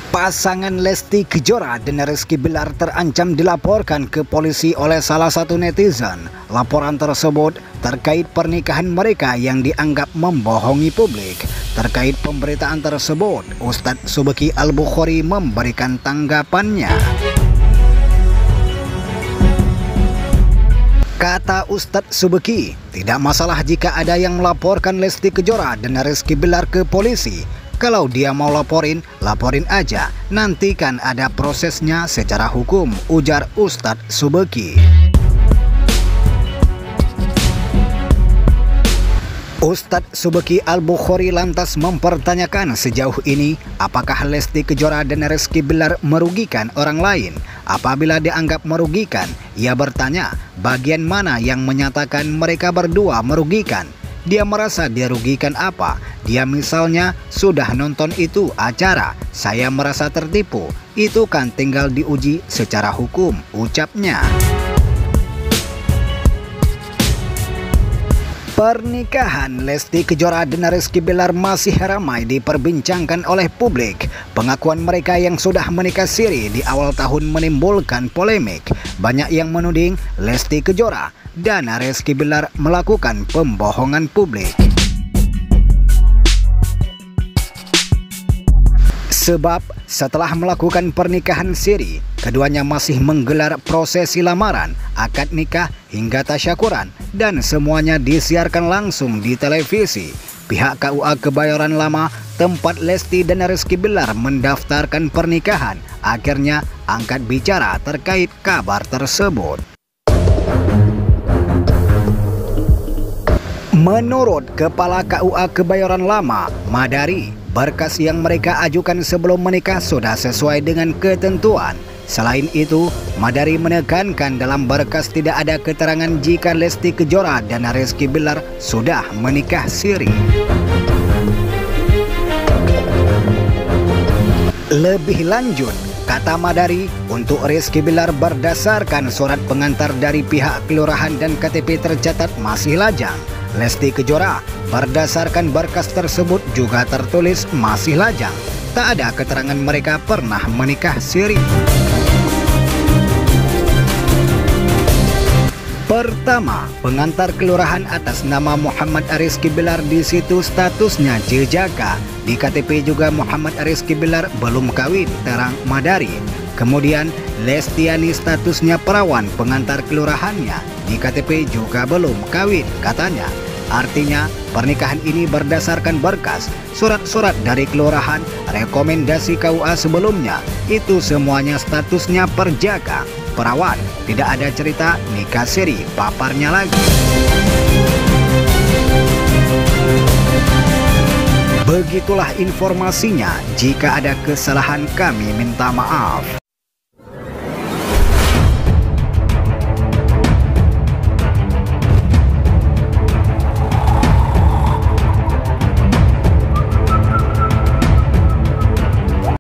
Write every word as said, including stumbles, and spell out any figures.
Pasangan Lesti Kejora dan Rizky Bilar terancam dilaporkan ke polisi oleh salah satu netizen. Laporan tersebut terkait pernikahan mereka yang dianggap membohongi publik. Terkait pemberitaan tersebut, Ustadz Subeki Al-Bukhari memberikan tanggapannya. Kata Ustadz Subeki, tidak masalah jika ada yang melaporkan Lesti Kejora dan Rizky Bilar ke polisi. Kalau dia mau laporin, laporin aja. Nanti kan ada prosesnya secara hukum, ujar Ustadz Subeki. Ustadz Subeki Al-Bukhari lantas mempertanyakan sejauh ini apakah Lesti Kejora dan Rizky Bilar merugikan orang lain. Apabila dianggap merugikan, ia bertanya bagian mana yang menyatakan mereka berdua merugikan. Dia merasa dirugikan apa? Dia misalnya sudah nonton itu acara, saya merasa tertipu. Itu kan tinggal diuji secara hukum, ucapnya. Pernikahan Lesti Kejora dan Rizky Bilar masih ramai diperbincangkan oleh publik. Pengakuan mereka yang sudah menikah siri di awal tahun menimbulkan polemik. Banyak yang menuding Lesti Kejora dan Rizky Bilar melakukan pembohongan publik. Sebab setelah melakukan pernikahan siri, keduanya masih menggelar prosesi lamaran, akad nikah hingga tasyakuran, dan semuanya disiarkan langsung di televisi. Pihak K U A Kebayoran Lama, tempat Lesti dan Rizky Bilar mendaftarkan pernikahan, akhirnya angkat bicara terkait kabar tersebut. Menurut Kepala K U A Kebayoran Lama, Madari, berkas yang mereka ajukan sebelum menikah sudah sesuai dengan ketentuan. Selain itu, Madari menekankan dalam berkas tidak ada keterangan jika Lesti Kejora dan Rizky Bilar sudah menikah siri. Lebih lanjut, kata Madari, untuk Rizky Bilar berdasarkan surat pengantar dari pihak kelurahan dan K T P tercatat masih lajang. Lesti Kejora berdasarkan berkas tersebut juga tertulis masih lajang. Tak ada keterangan mereka pernah menikah siri. Pertama, pengantar kelurahan atas nama Muhammad Rizky Bilar di situ statusnya jejaka. Di K T P juga Muhammad Rizky Bilar belum kawin, terang Madari. Kemudian Lestiani statusnya perawan pengantar kelurahannya. Di K T P juga belum kawin, katanya. Artinya pernikahan ini berdasarkan berkas, surat-surat dari kelurahan, rekomendasi K U A sebelumnya. Itu semuanya statusnya perjaka, perawan. Tidak ada cerita nikah siri, paparnya lagi. Begitulah informasinya. Jika ada kesalahan kami minta maaf.